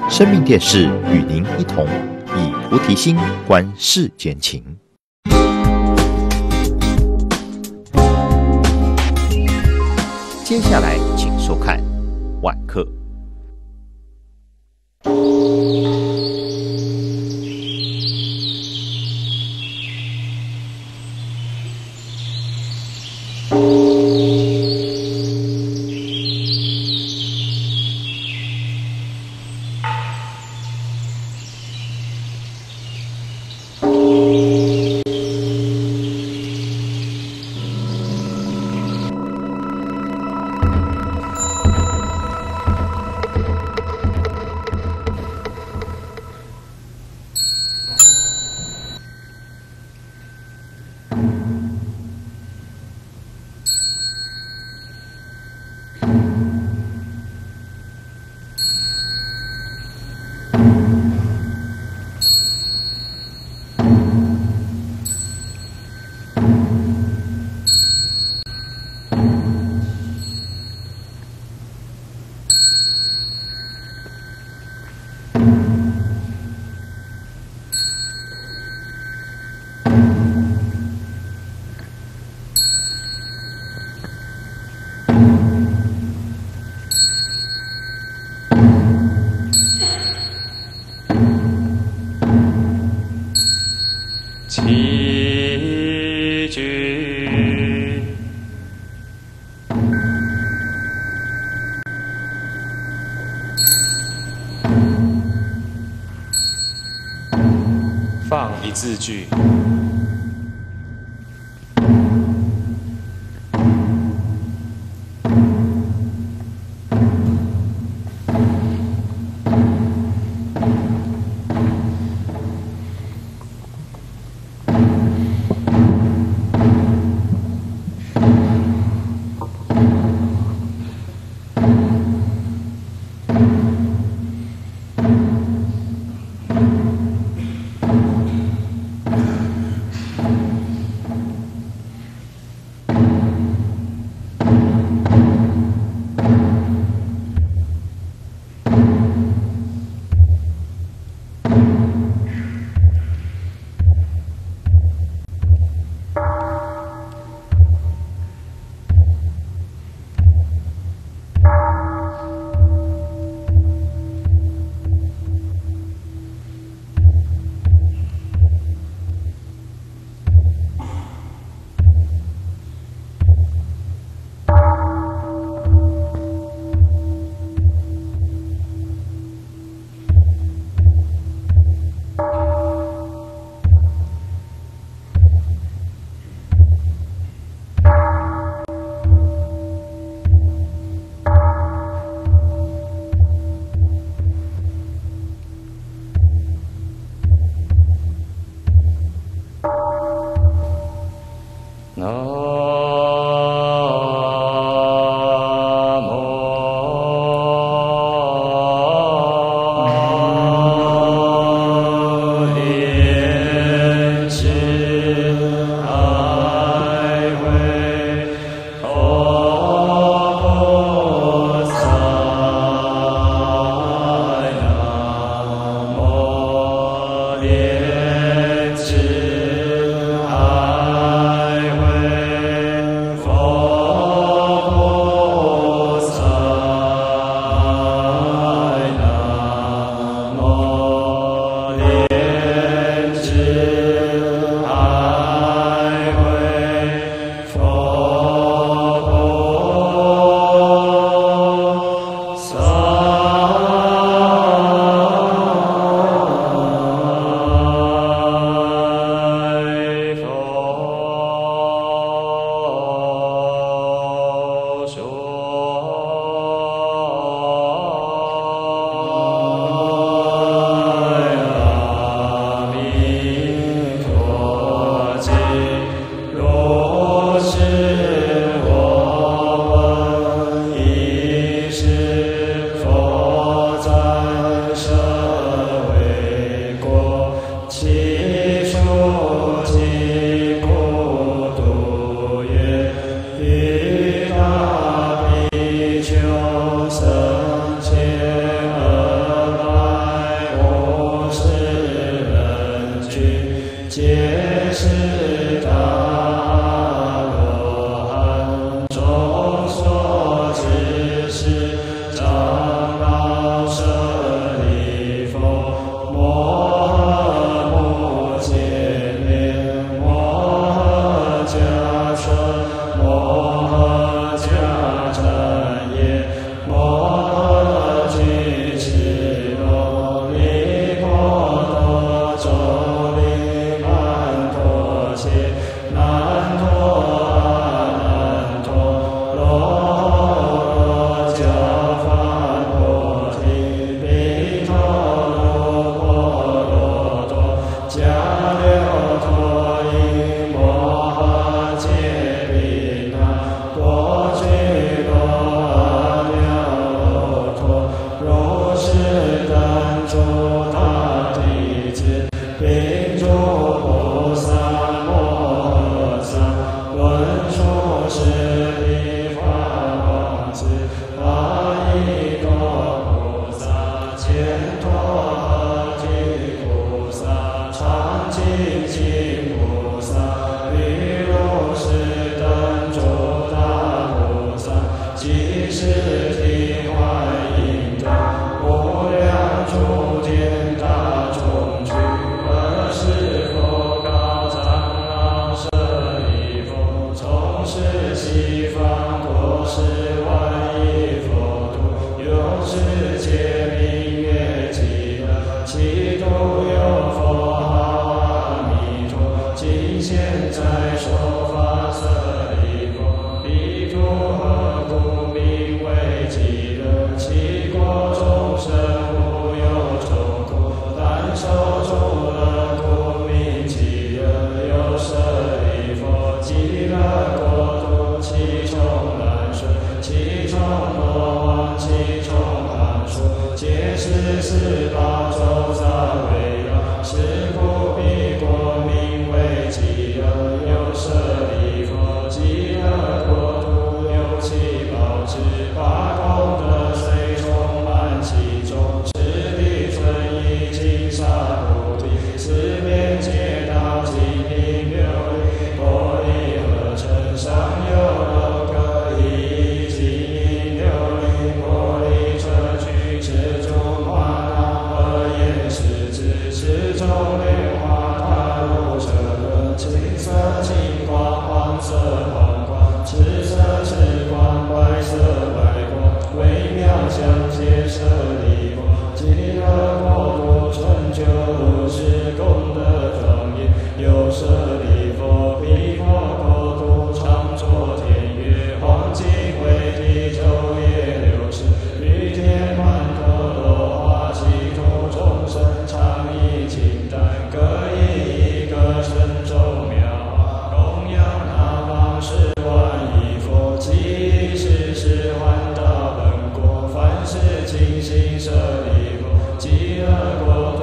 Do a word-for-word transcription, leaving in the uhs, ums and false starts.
生命电视与您一同以菩提心观世间情。接下来，请收看晚课。 起居，放一字句。是否界名曰极乐，其度有佛号阿弥陀，今现在说法舍利弗，彼土何故名为极乐？其国众生无有众苦，但受诸乐故名极乐。有舍利弗，极乐国土其中难顺，其中罗网，其中寒暑，皆是十八周杂围绕。是故彼国名为极乐。有舍利弗，极乐国土有七宝之八功德虽充满其中，是地尊已经萨菩提，四边皆道金瓶琉璃，玻璃合成上有六个一金银琉璃，玻璃砗磲持中华那和颜是指持中莲花塔如车轮，青色青光，黄色黄光，赤色赤光，白色白光，微妙相接舍利弗，极乐国土成就如是功德庄严。有舍利弗，彼国国土常作天乐，黄金为地，昼夜六时，雨天曼陀罗花，其土众生常以金丹，各以一个身众妙法，供养那方十万亿佛，即是是还到本国，凡是尽心舍利弗，极乐国